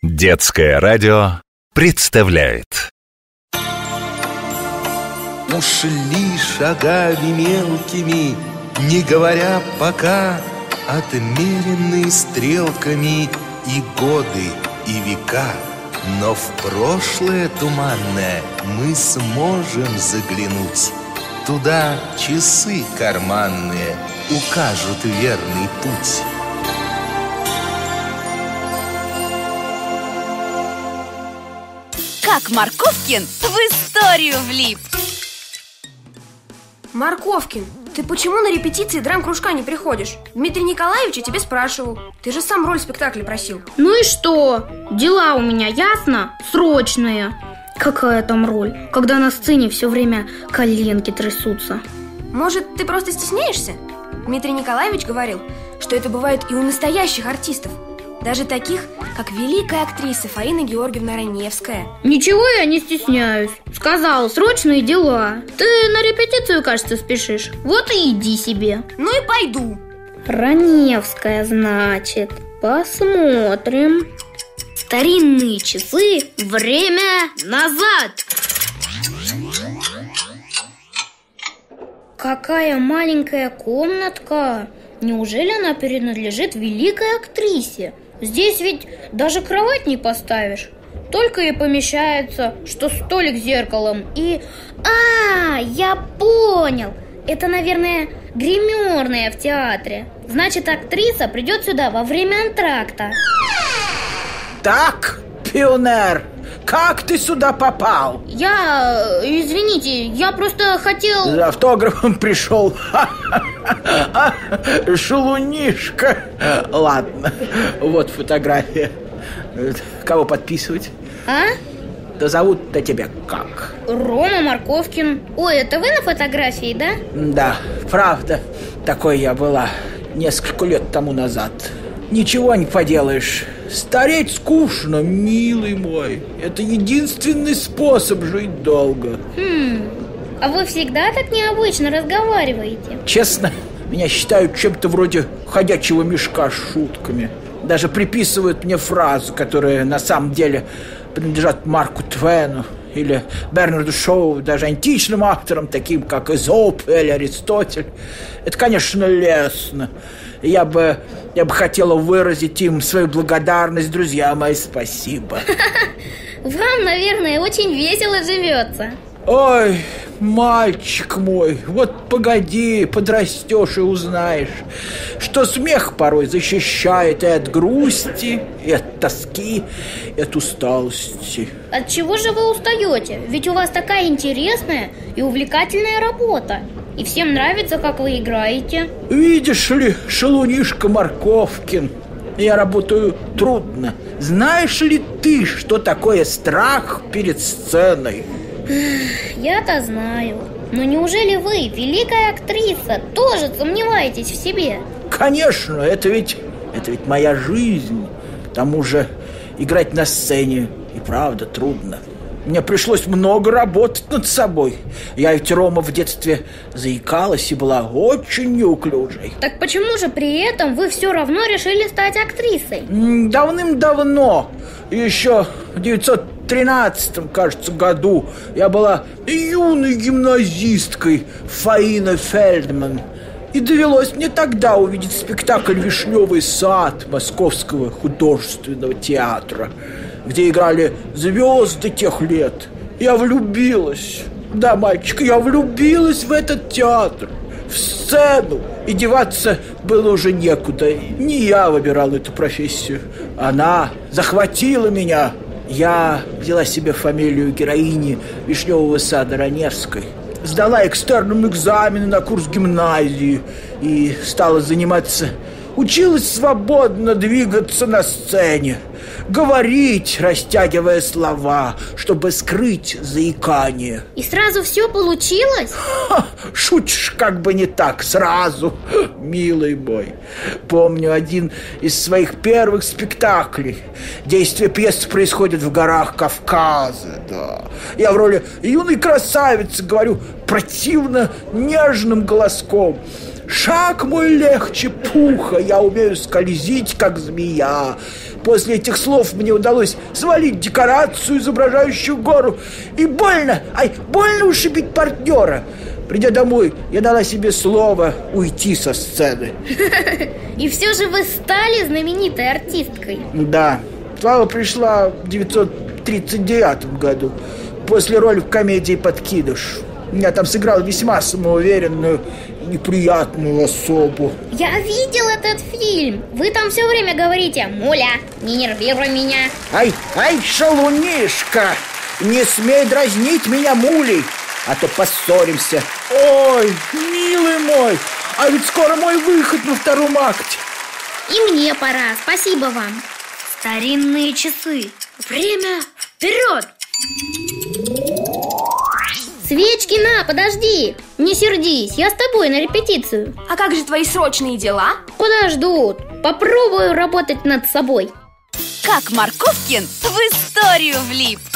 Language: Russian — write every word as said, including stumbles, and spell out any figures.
Детское радио представляет. Ушли шагами мелкими, не говоря пока, отмеренные стрелками и годы, и века. Но в прошлое туманное мы сможем заглянуть. Туда часы карманные укажут верный путь. Как Морковкин в историю влип. Морковкин, ты почему на репетиции драм-кружка не приходишь? Дмитрий Николаевич о тебе спрашивал. Ты же сам роль в спектакле просил. Ну и что? Дела у меня, ясно? Срочные. Какая там роль, когда на сцене все время коленки трясутся? Может, ты просто стесняешься? Дмитрий Николаевич говорил, что это бывает и у настоящих артистов. Даже таких, как великая актриса Фаина Георгиевна Раневская. Ничего я не стесняюсь. Сказала, срочные дела. Ты на репетицию, кажется, спешишь. Вот и иди себе. Ну и пойду. Раневская, значит. Посмотрим. Старинные часы. Время назад. Какая маленькая комнатка. Неужели она принадлежит великой актрисе? Здесь ведь даже кровать не поставишь. Только и помещается, что столик с зеркалом и... А, я понял. Это, наверное, гримерная в театре. Значит, актриса придет сюда во время антракта. Так, пионер, как ты сюда попал? Я... Извините, я просто хотел... За автографом пришел. Шалунишка. Ладно, вот фотография. Кого подписывать? А? Да зовут-то тебя как? Рома Морковкин. Ой, это вы на фотографии, да? Да, правда, такой я была несколько лет тому назад. Ничего не поделаешь. Стареть скучно, милый мой. Это единственный способ жить долго. Хм, а вы всегда так необычно разговариваете? Честно, меня считают чем-то вроде ходячего мешка с шутками. Даже приписывают мне фразы, которые на самом деле принадлежат Марку Твену или Бернарду Шоу, даже античным авторам, таким как Эзоп или Аристотель. Это, конечно, лестно. Я бы, я бы хотела выразить им свою благодарность, друзья мои, спасибо. Вам, наверное, очень весело живется. Ой, мальчик мой, вот погоди, подрастешь и узнаешь, что смех порой защищает и от грусти, и от тоски, и от усталости. От чего же вы устаете? Ведь у вас такая интересная и увлекательная работа. И всем нравится, как вы играете. Видишь ли, шалунишка Морковкин, я работаю трудно. Знаешь ли ты, что такое страх перед сценой? Я-то знаю. Но неужели вы, великая актриса, тоже сомневаетесь в себе? Конечно, это ведь, это ведь моя жизнь. К тому же играть на сцене и правда трудно. Мне пришлось много работать над собой. Я ведь, Рома, в детстве заикалась и была очень неуклюжей. Так почему же при этом вы все равно решили стать актрисой? Давным-давно, еще в девятьсот тринадцатом, кажется, году, я была юной гимназисткой Фаина Фельдман. И довелось мне тогда увидеть спектакль «Вишневый сад» Московского художественного театра, где играли звезды тех лет. Я влюбилась. Да, мальчик, я влюбилась в этот театр, в сцену. И деваться было уже некуда. Не я выбирал эту профессию. Она захватила меня. Я взяла себе фамилию героини «Вишневого сада» Раневской. Сдала экстерном экзамены на курс гимназии и стала заниматься. Училась свободно двигаться на сцене, говорить, растягивая слова, чтобы скрыть заикание. И сразу все получилось? Ха, шутишь, как бы не так, сразу, милый мой. Помню один из своих первых спектаклей. Действие пьесы происходит в горах Кавказа, да. Я в роли юной красавицы говорю противно нежным голоском: Шаг мой легче пуха, я умею скользить, как змея. После этих слов мне удалось свалить декорацию, изображающую гору. И больно, ай, больно ушибить партнера. Придя домой, я дала себе слово уйти со сцены. И все же вы стали знаменитой артисткой. Да, слава пришла в девятьсот тридцать девятом году, после роли в комедии «Подкидыш». Я там сыграл весьма самоуверенную, неприятную особу. Я видел этот фильм. Вы там все время говорите: «Муля, не нервируй меня». Ай, ай, шалунишка, не смей дразнить меня мулей, а то поссоримся. Ой, милый мой, а ведь скоро мой выход на втором акте. И мне пора, спасибо вам. Старинные часы. Время вперед! Свечки, на, подожди. Не сердись, я с тобой на репетицию. А как же твои срочные дела? Подождут. Попробую работать над собой. Как Марковкин в историю влип.